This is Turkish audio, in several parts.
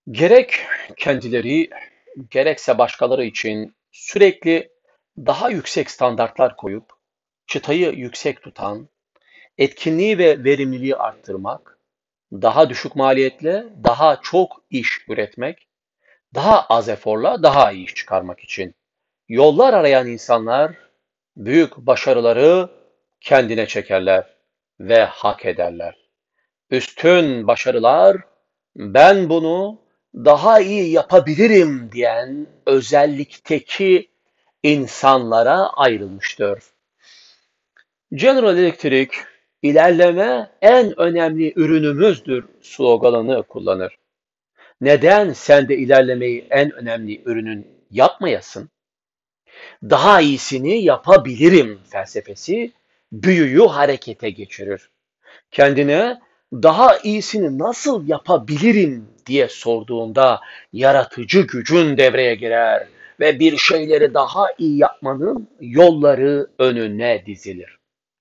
Gerek kendileri, gerekse başkaları için sürekli daha yüksek standartlar koyup çıtayı yüksek tutan, etkinliği ve verimliliği arttırmak, daha düşük maliyetle daha çok iş üretmek, daha az eforla daha iyi iş çıkarmak için yollar arayan insanlar büyük başarıları kendine çekerler ve hak ederler. Üstün başarılar, ben bunu daha iyi yapabilirim diyen özellikteki insanlara ayrılmıştır. General Electric, ilerleme en önemli ürünümüzdür sloganını kullanır. Neden sen de ilerlemeyi en önemli ürünün yapmayasın? Daha iyisini yapabilirim felsefesi büyüyü harekete geçirir. Kendine daha iyisini nasıl yapabilirim diye sorduğunda yaratıcı gücün devreye girer ve bir şeyleri daha iyi yapmanın yolları önüne dizilir.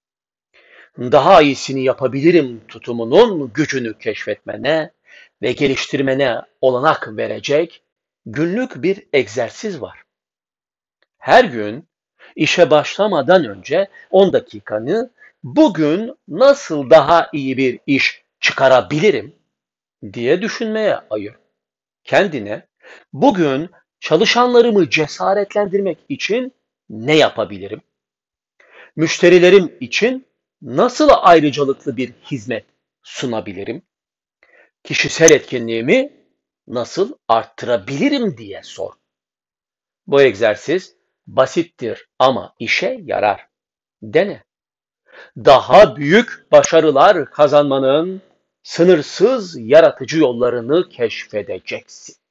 Daha iyisini yapabilirim tutumunun gücünü keşfetmene ve geliştirmene olanak verecek günlük bir egzersiz var. Her gün işe başlamadan önce 10 dakikanı bugün nasıl daha iyi bir iş çıkarabilirim diye düşünmeye ayır. Kendine bugün çalışanlarımı cesaretlendirmek için ne yapabilirim? Müşterilerim için nasıl ayrıcalıklı bir hizmet sunabilirim? Kişisel etkinliğimi nasıl arttırabilirim diye sor. Bu egzersiz basittir ama işe yarar. Dene. Daha büyük başarılar kazanmanın sınırsız yaratıcı yollarını keşfedeceksin.